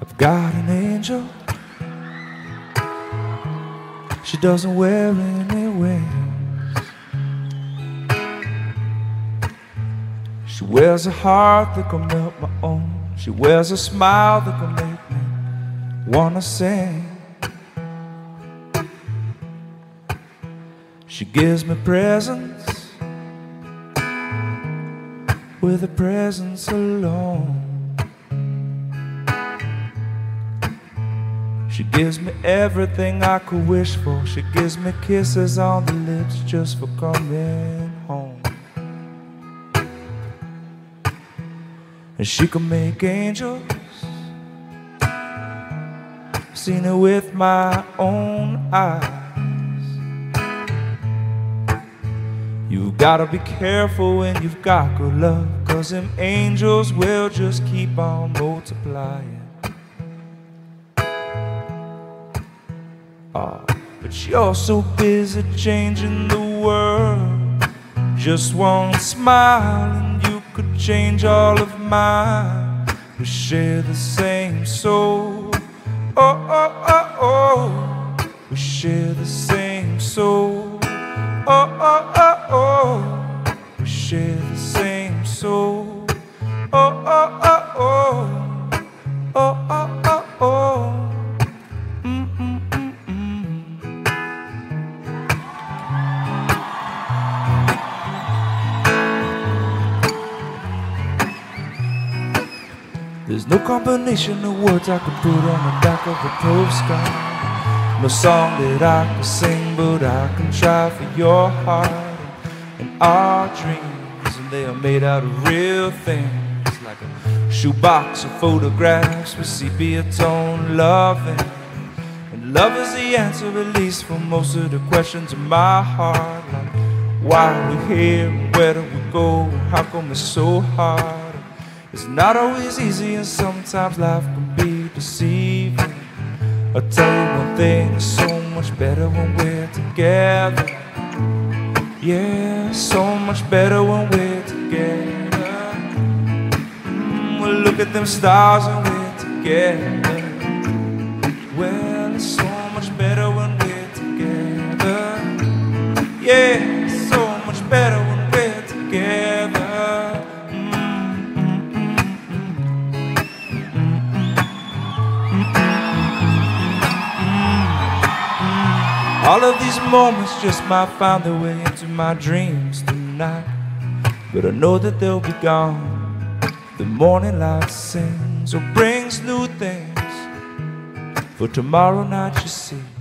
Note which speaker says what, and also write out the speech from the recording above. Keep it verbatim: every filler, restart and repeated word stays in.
Speaker 1: I've got an angel. She doesn't wear any wings. She wears a heart that can melt my own. She wears a smile that can make me wanna sing. She gives me presents with a presence alone. She gives me everything I could wish for. She gives me kisses on the lips just for coming home. And she can make angels. I've seen it with my own eyes. You've gotta be careful when you've got good love, 'cause them angels will just keep on multiplying. Oh, but you're so busy changing the world. Just one smile and you could change all of mine. We share the same soul. Oh, oh, oh, oh. We share the same soul. Oh, oh, oh, oh. We share the same soul. Oh, oh, oh, oh. Oh, oh, oh, oh. There's no combination of words I could put on the back of a postcard. No song that I can sing, but I can try for your heart. And our dreams, and they are made out of real things, like a shoebox of photographs with sepia tone loving. And love is the answer, at least for most of the questions in my heart, like why are we here, and where do we go, and how come it's so hard? It's not always easy, and sometimes life can be deceiving. I'll tell you one thing, it's so much better when we're together. Yeah, so much better when we're together. Mm, well, look at them stars when we're together. Well, it's so much better when we're together. Yeah, it's so much better when we're together. All of these moments just might find their way into my dreams tonight, but I know that they'll be gone. The morning light sings or brings new things for tomorrow night, you see.